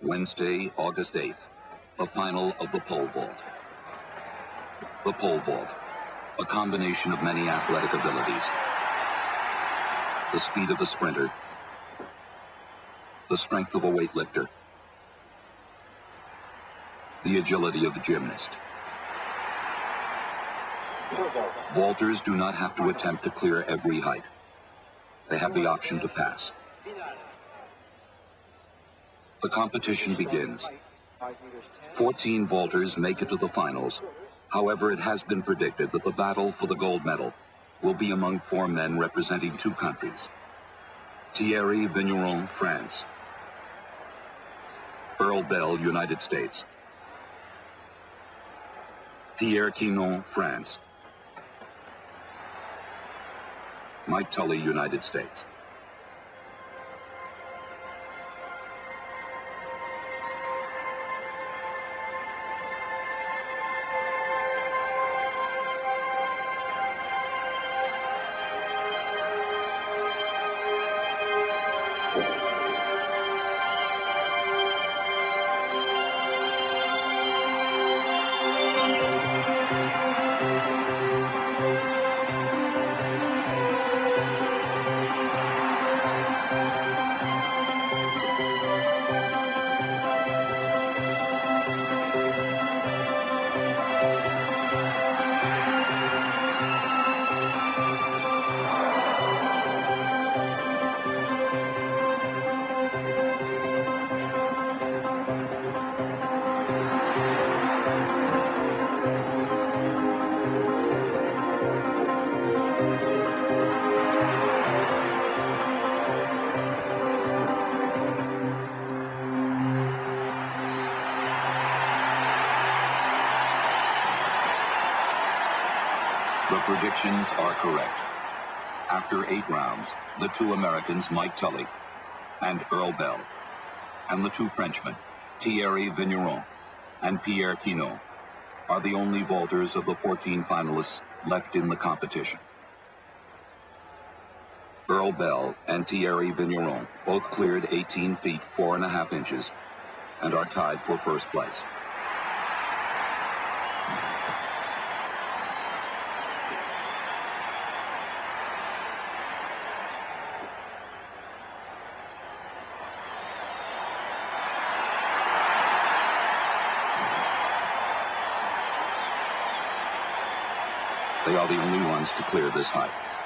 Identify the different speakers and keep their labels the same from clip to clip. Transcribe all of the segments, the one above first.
Speaker 1: Wednesday, August 8th, the final of the pole vault. The pole vault, a combination of many athletic abilities. The speed of a sprinter, the strength of a weightlifter, the agility of a gymnast. Vaulters do not have to attempt to clear every height. They have the option to pass. The competition begins. 14 vaulters make it to the finals. However, it has been predicted that the battle for the gold medal will be among 4 men representing 2 countries. Thierry Vigneron, France. Earl Bell, United States. Pierre Quinon, France. Mike Tully, United States. The predictions are correct. After 8 rounds, the 2 Americans, Mike Tully and Earl Bell, and the 2 Frenchmen, Thierry Vigneron and Pierre Quinon, are the only vaulters of the 14 finalists left in the competition. Earl Bell and Thierry Vigneron both cleared 18 feet 4.5 inches and are tied for first place. They are the only ones to clear this height.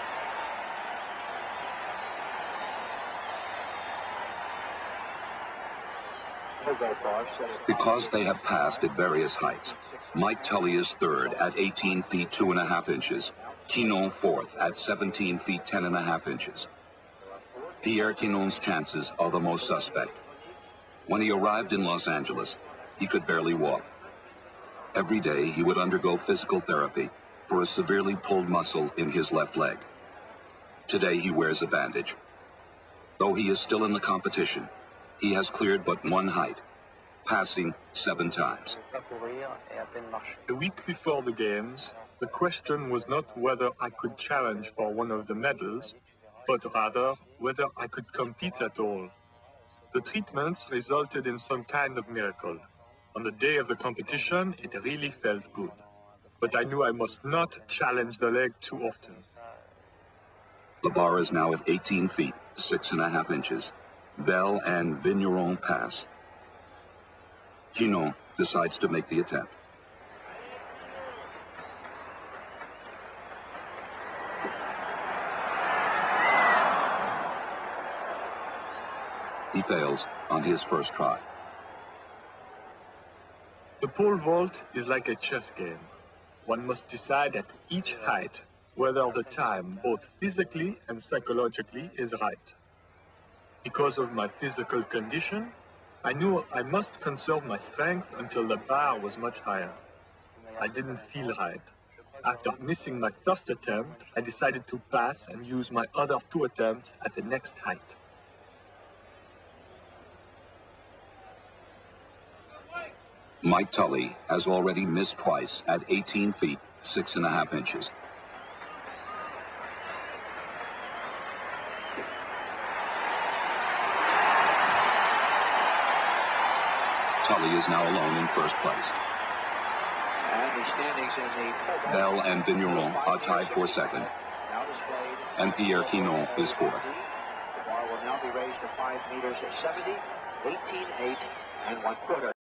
Speaker 1: Because they have passed at various heights, Mike Tully is 3rd at 18 feet 2.5 inches, Quinon 4th at 17 feet 10.5 inches. Pierre Quinon's chances are the most suspect. When he arrived in Los Angeles, he could barely walk. Every day he would undergo physical therapy for a severely pulled muscle in his left leg. Today he wears a bandage. Though he is still in the competition, he has cleared but 1 height, passing 7 times.
Speaker 2: A week before the games, the question was not whether I could challenge for one of the medals, but rather whether I could compete at all. The treatments resulted in some kind of miracle. On the day of the competition, it really felt good. But I knew I must not challenge the leg too often.
Speaker 1: The bar is now at 18 feet, 6.5 inches. Bell and Vigneron pass. Quinon decides to make the attempt. He fails on his first try.
Speaker 2: The pole vault is like a chess game. One must decide at each height whether the time, both physically and psychologically, is right. Because of my physical condition, I knew I must conserve my strength until the bar was much higher. I didn't feel right. After missing my first attempt, I decided to pass and use my other 2 attempts at the next height.
Speaker 1: Mike Tully has already missed twice at 18 feet, 6.5 inches. Tully is now alone in first place.
Speaker 3: And the standings in the
Speaker 1: Bell and Vigneron are tied for second,
Speaker 3: now displayed.
Speaker 1: and Pierre Quinon is fourth.
Speaker 3: The bar will now be raised to 5 meters at 70, 18.8 and 1/4.